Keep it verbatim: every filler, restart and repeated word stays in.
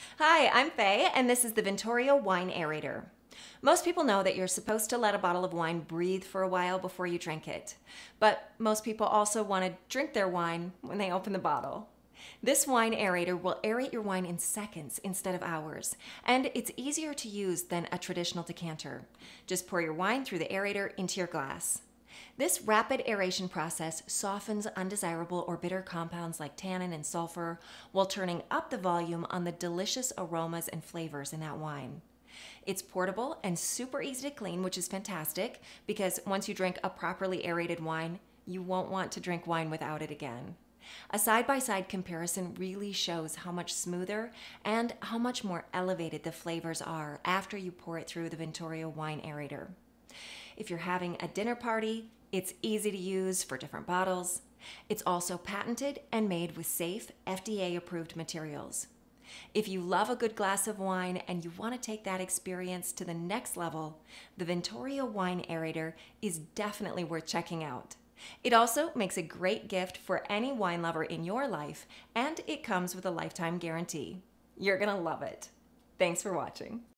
Hi, I'm Faye, and this is the Vintorio Wine Aerator. Most people know that you're supposed to let a bottle of wine breathe for a while before you drink it. But most people also want to drink their wine when they open the bottle. This wine aerator will aerate your wine in seconds instead of hours, and it's easier to use than a traditional decanter. Just pour your wine through the aerator into your glass. This rapid aeration process softens undesirable or bitter compounds like tannin and sulfur while turning up the volume on the delicious aromas and flavors in that wine. It's portable and super easy to clean, which is fantastic because once you drink a properly aerated wine, you won't want to drink wine without it again. A side-by-side comparison really shows how much smoother and how much more elevated the flavors are after you pour it through the Vintorio Wine Aerator. If you're having a dinner party, it's easy to use for different bottles. It's also patented and made with safe, F D A-approved materials. If you love a good glass of wine and you want to take that experience to the next level, the Vintorio Wine Aerator is definitely worth checking out. It also makes a great gift for any wine lover in your life, and it comes with a lifetime guarantee. You're gonna love it. Thanks for watching.